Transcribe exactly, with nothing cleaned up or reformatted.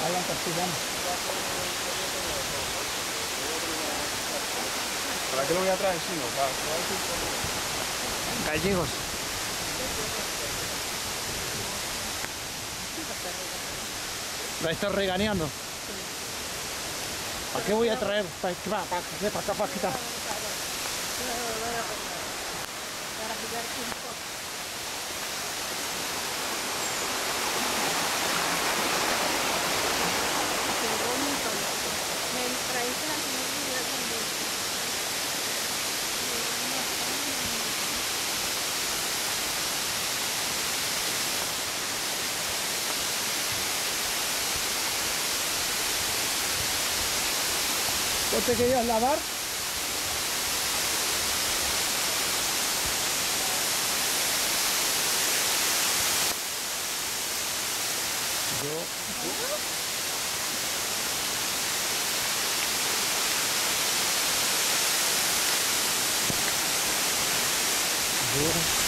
Hablan castellano. ¿Para qué lo voy a traer si no? Para Gallegos. ¿La estás regañando? ¿Para qué voy a traer? ¿Para qué? ¿Para qué? ¿Para acá? ¿Para quitar? Para jugar tiempo. Qué bonito. Me traíste la señora también. ¿No te querías lavar? Yo... Yo...